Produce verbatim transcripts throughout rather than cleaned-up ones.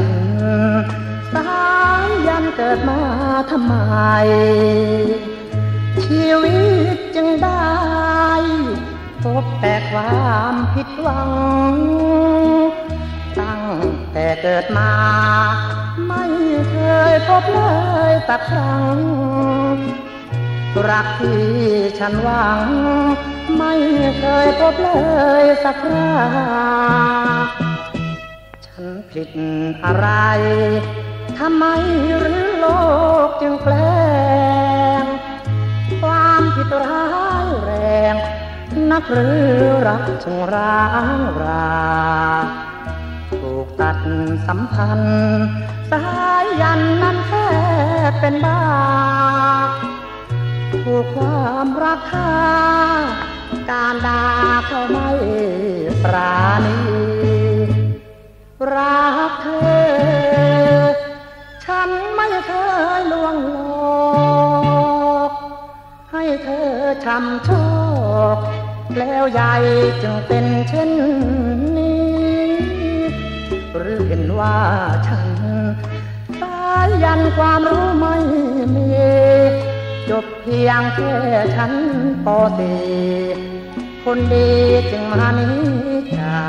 สายันเกิดมาทำไมชีวิตจึงได้พบแต่ความผิดหวังตั้งแต่เกิดมาไม่เคยพบเลยสักครั้งรักที่ฉันหวังไม่เคยพบเลยสักคราฉันผิดอะไรทำไมหรือโลกจึงแปลงความผิดร้ายแรงนักหรือรักจึงร้างราถูกตัดสัมพันธ์สายยันนั้นแค่เป็นบ้าถูกความรักฆ่าการด่าเขาไม่ปราณีรักเธอฉันไม่เคยลวงหลอกให้เธอช้ำชอกแล้วใหญ่จึงเป็นเช่นนี้หรือเห็นว่าฉันสายันความรู้ไม่มีจบเพียงแค่ฉันป.สี่ คนดีจึงมานิจา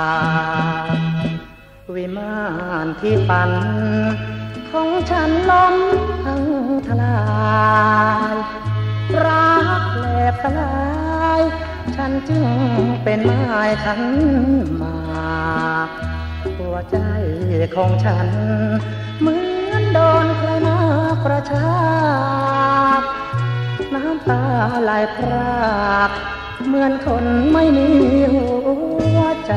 วิมานที่ฝันของฉันล้มพังทลายรักแหลกสลายฉันจึงเป็นไม้ขันหมากหัวใจของฉันเหมือนโดนใครมาประชากน้ำตาไหลพรากเหมือนคนไม่มีหัวใจ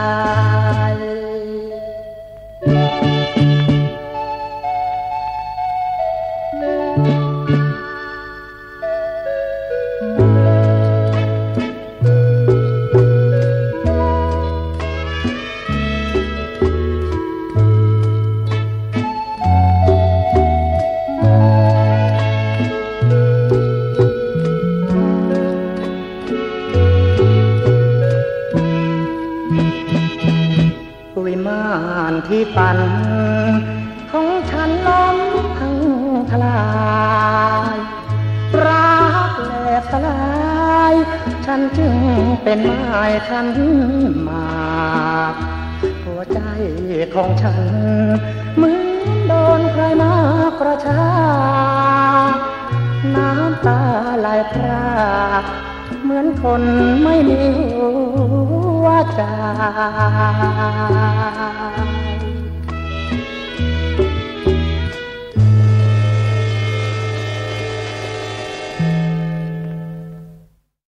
วิมานที่ฝันของฉันล้มพังทลายรักแหลกสลายฉันจึงเป็นไม้ขันหมากหัวใจของฉันเหมือนโดนใครมากระชากน้ำตาไหลพรากเหมือนคนไม่มีหัวใจ